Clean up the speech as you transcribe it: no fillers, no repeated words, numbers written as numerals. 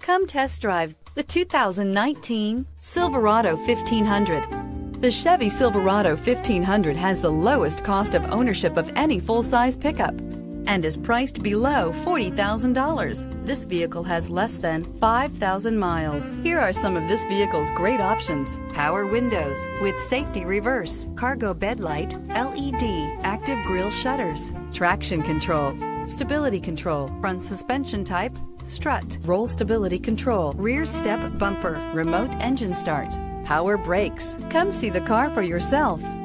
Come test drive the 2019 Silverado 1500. The Chevy Silverado 1500 has the lowest cost of ownership of any full-size pickup and is priced below $40,000. This vehicle has less than 5,000 miles. Here are some of this vehicle's great options: power windows with safety reverse, cargo bed light, LED, active grille shutters, traction control, stability control, front suspension type, strut, roll stability control, rear step bumper, remote engine start, power brakes. Come see the car for yourself.